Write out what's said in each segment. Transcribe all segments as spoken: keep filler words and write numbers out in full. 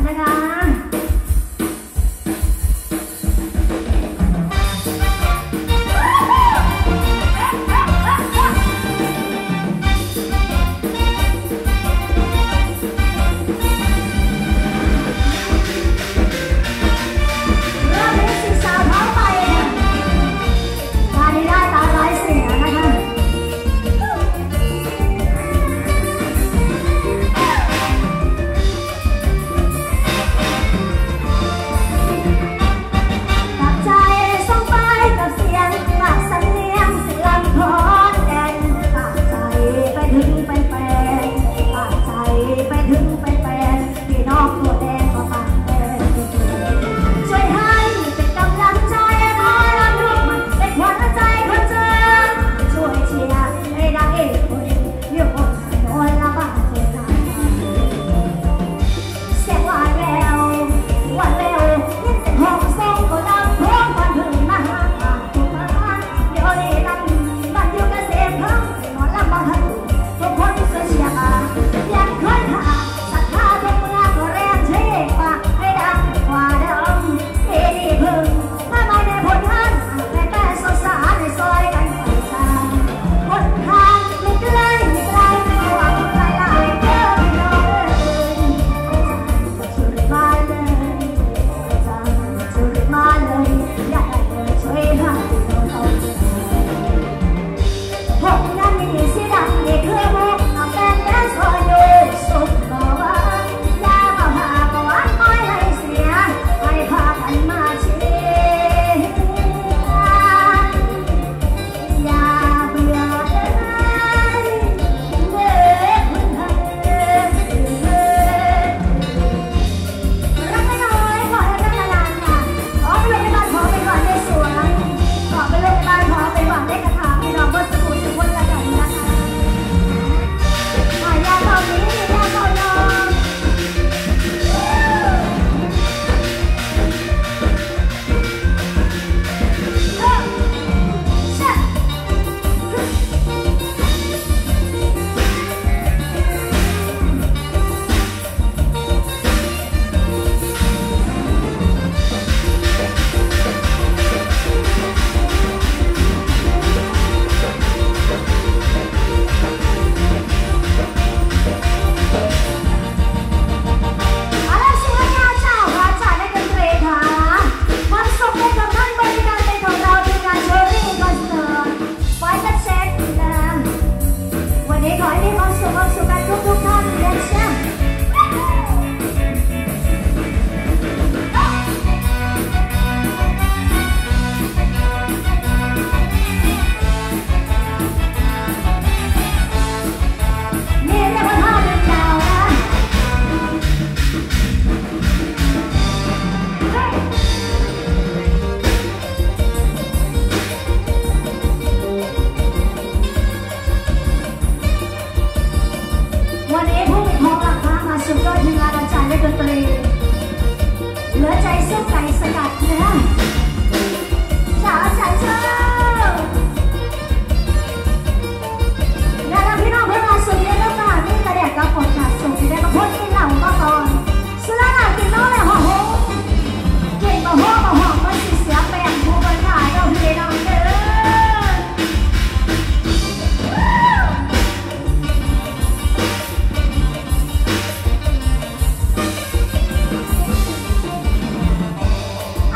อ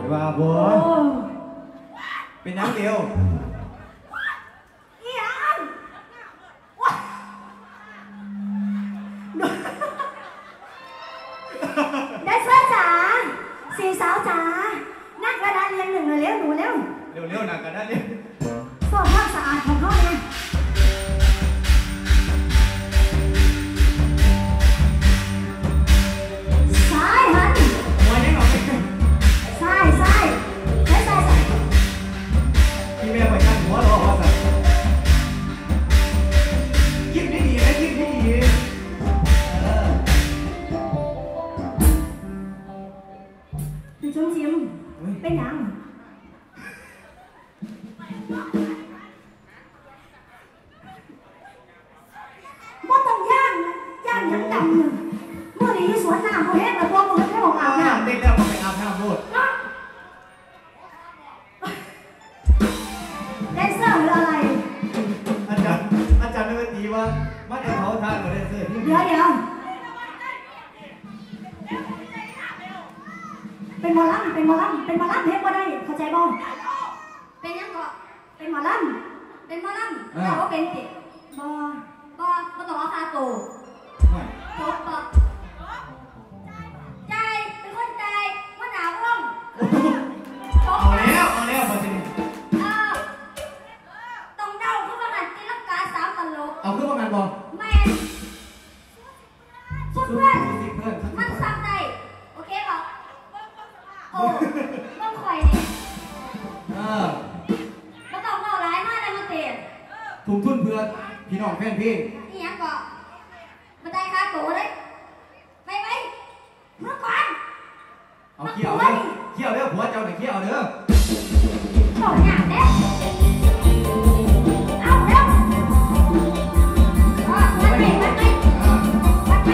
ว่าบัวเป็นน้ำเดียวได้เสื้อจ๋าสี่สาวจ๋านักกระดานเรียงหนึ่งเลยเร็วหนูเร็วเร็วเร็วนักกระดานเร็วสอบภาพสะอาดของเขาเลยซ้ายหันมวยแน่นอนซ้ายซ้ายซ้ายซ้ายซ้ายพี่แม่ไปกันหัวรอว่าสัตว์ยิ้มได้ดีไหมยิ้มได้ดีจุ๊มจิ้มเป็นยังบ่ต้องย่างย่างยังดำเลยเมื่อนี้สวนน้ำเขาเห็นแต่ตัวมือให้บอกอาบน้ำเด็กแล้วไปอาบน้ำหมดแดนเซอร์หรืออะไรอาจารย์อาจารย์ไม่ตีว่ามาจะเขาทานกับแดนเซอร์เดี๋ยวเดี๋ยวเป็นหมอลำเป็นหมอลำเป็นหมอลำเทปก็ได้เข้าใจบ้างเป็นยังก็เป็นหมอลำเป็นหมอลำแต่ว่าเป็นติบอบอบ่ต้องเอาคาโตจบปะใจเป็นคนใจว่าหนาวร่องเอาแล้วเอาแล้วพอจะเออต้องเดาขึ้นมาหันตีลังกาสามตลกเอาขึ้นมาหันบ่แม่สุดเพื่อนมันซ้ำได้โอเคป่ะโอ้ต้องคอยเนี่ยเออไม่ต้องเมาร้ายมากเลยมาเตะถุงทุนเพื่อนพี่น้องแฟนพี่นี่ยังก่อนมาได้ค่าตัวเลยไปไปเมื่อก่อนเอาเขี้ยวเด้อเขี้ยวเด้อผัวเจ้าหน่อยเขี้ยวเด้อโดดหยาบเด้เอาเร็ววัดไปวัดไปวัดไป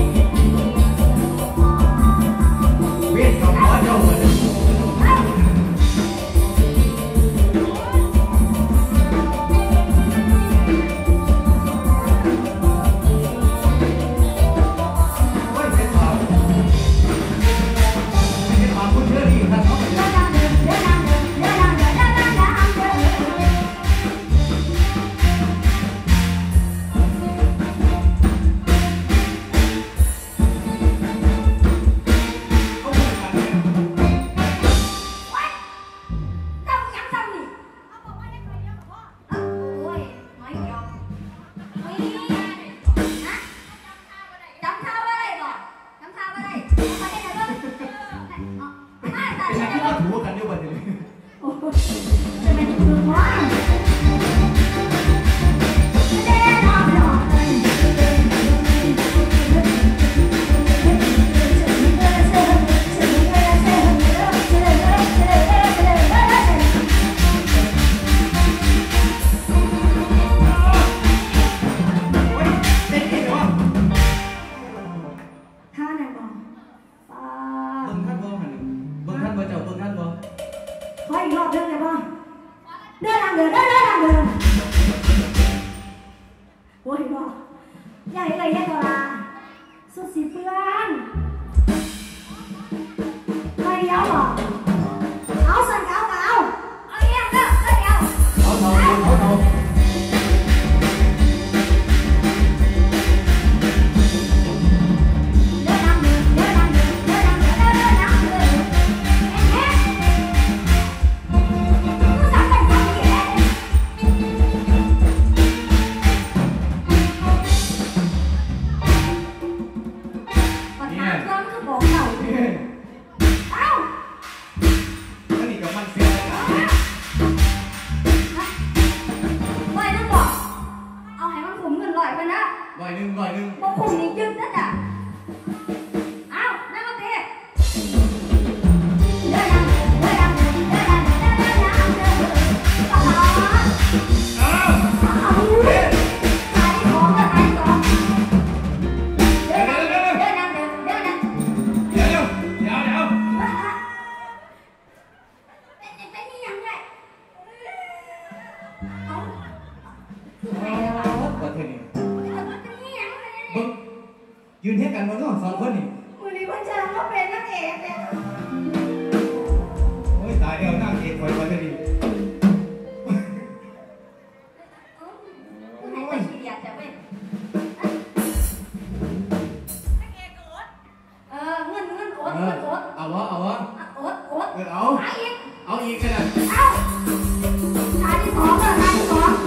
เวียนกับผัวเจ้าเหมือนยืนเทียบกันบนสองคนนี่วันนี้พ่อจ้าก็เป็นนักเอกเนี่ยเอาวะเอาวะโอ๊ตโอ๊ตเออเอาเอาอีกเอาอีกกันนะเอาทางที่สองเลยทางที่สอง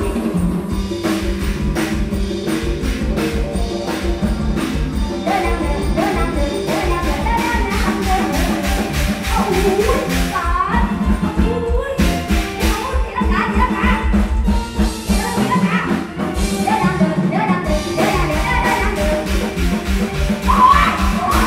เดินน้ำเดินเดินน้ำเดินเดินน้ำเดินเดินน้ำเดินโอ้ยตายโอ้ยโอ้ยตีลังกาตีลังกาตีลังกาเดินน้ำเดินเดินน้ำเดินเดินน้ำเดินเดินน้ำเดินโอ้ยโอ้ย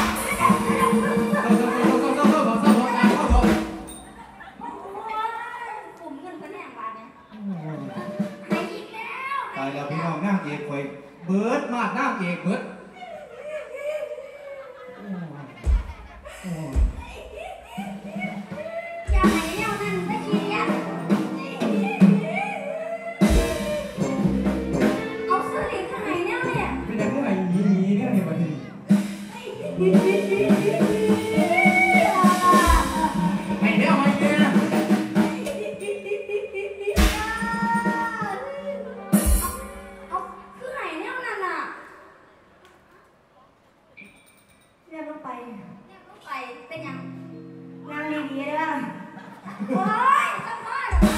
ผมเงินเป็นแห่งบาทเนี่ยให้อีกแล้วตายแล้วพี่น้องนางเอกคอยเบิดมากนางเอกเบิดโอ้อย่าให้แนวนั้นตะเคียนเอาสลิงมาให้แนวเนี่ยเป็นยังไงหนีหนีเนี่ยเนี่ยบัดนี้ไม่เดี๋ยวไม่เดี๋ยวเอาคือให้แนวนั้นน่ะเรียบลงไปเรียบลงไปเป็นยังนางดีๆเด้อโอ้ยสัมภาษณ์เหรอ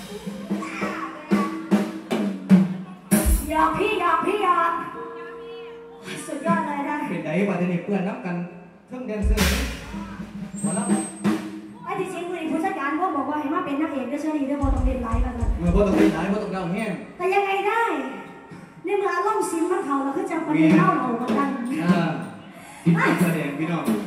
หยอกพี่หยอกพี่หยอกสุดยอดเลยนะเป็นไดบัดนี้เพื่อนนับกันเครื่องแดนเซอร์มาแล้วไอ้ที่จริงคือผู้จัดการพวกบอกว่าให้มาเป็นนักเอกก็เชื่อดีด้วยพอต้องเล่นไลฟ์กันนะเมื่อพ่อต้องเป็นหลายพ่อต้องเดาแห้งแต่ยังไงได้ในเมื่ออารมณ์ซิมมันเขาเราคือจะประเด็นเล่าเราเหมือนกันอ่าที่แสดงพี่น้อง